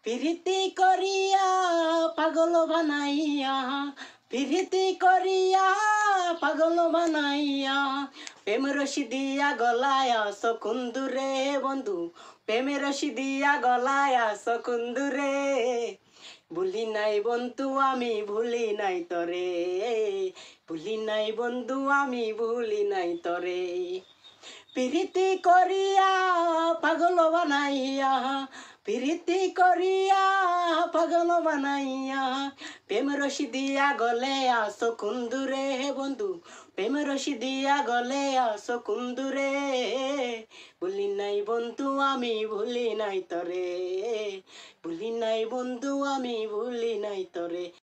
প্রীতি করিয়া পাগল বানাইয়া, প্রীতি করিয়া পাগল বানাইয়া, প্রেম রশি দিয়া গলায় সকুন্দুরে বন্ধু, প্রেম রশি দিয়া গলায় সকুন্দুরে। ভুলি নাই বন্ধু আমি ভুলি নাই তরে, ভুলি নাই বন্ধু আমি ভুলি নাই তরে। প্রীতি করিয়া পাগল বানাইয়া, প্রীতি করিয়া পাগল বানাইয়া, প্রেম রশি দিয়া গলে আসো কুন্দুরে বন্ধু, প্রেম রশি দিয়া গলে আসো কুন্দুরে। ভুলি নাই বন্ধু আমি ভুলি নাই তরে, ভুলি নাই বন্ধু আমি ভুলি নাই তরে।